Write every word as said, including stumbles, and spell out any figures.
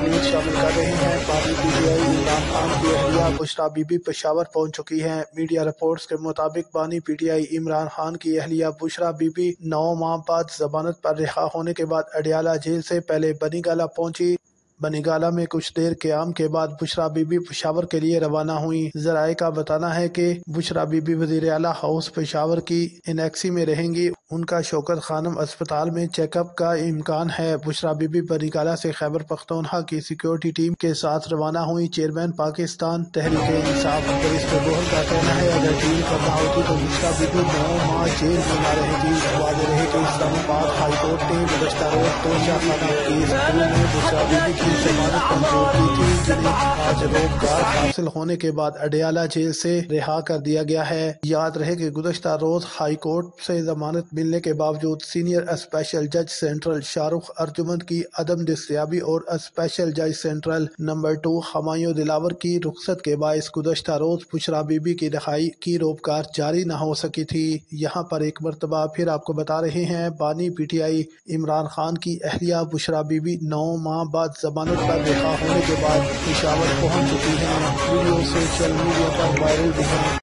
مزید شامل کر رہے ہیں۔ بانی P T I Imran Khan کی اہلیہ بشریٰ بی بی پشاور پہنچ چکی ہیں۔ میڈیا رپورٹس کے مطابق بانی P T I Imran Khan کی اہلیہ بشریٰ بی بی نو ماہ بعد ضمانت پر رہا ہونے کے بعد اڈیالہ جیل سے پہلے بنی گالہ پہنچی۔ بنی گالہ میں کچھ دیر قیام کے بعد بشریٰ بی بی پشاور کے لیے روانہ ہوئیں۔ ذرائع کا بتانا ہے کہ بشریٰ بی بی وزیر اعلیٰ ہاؤس پشاور کی انیکسی میں رہیں گی۔ ان کا شوکت خانم اسپتال میں چیک اپ کا امکان ہے۔ بشریٰ بی بی بنی گالہ سے خیبر پختونخوا کی سیکیورٹی ٹیم کے ساتھ روانہ ہوئی۔ چیئرمین پاکستان تحریک انصاف برسٹر گوہر کا کہنا ہے اگر ڈیل کرنا ہوتی تو بشریٰ بی بی نو ماہ جیل میں نہ رہے گی۔ واضح رہے کہ اسلام آباد ہائی کورٹ نے گزشتہ روز توشہ خانہ کیس میں بشریٰ بی بی کی ضمانت منظور کی تھی، جنہیں آج روزگار حاصل ہونے کے بعد اڈیالہ جیل سے رہا کر دیا گیا ہے۔ یاد رہے کہ گزشتہ روز ہائی کورٹ سے ضمانت ملنے کے باوجود سینئر اسپیشل جج سینٹرل شاہ رخ ارجمند کی عدم دستیابی اور اسپیشل جج central number two Humayun Dilawar کی رخصت کے باعث گزشتہ روز بشریٰ بی بی کی رہائی کی روپکار جاری نہ ہو سکی تھی۔ یہاں پر ایک مرتبہ پھر آپ کو بتا رہے ہیں بانی P T I Imran Khan کی اہلیہ بشریٰ بی بی نو ماہ بعد ضمانت پر رہا ہونے کے بعد پشاور پہنچ چکی ہیں۔ ویڈیو سوشل میڈیا پر وائرل بھی ہے۔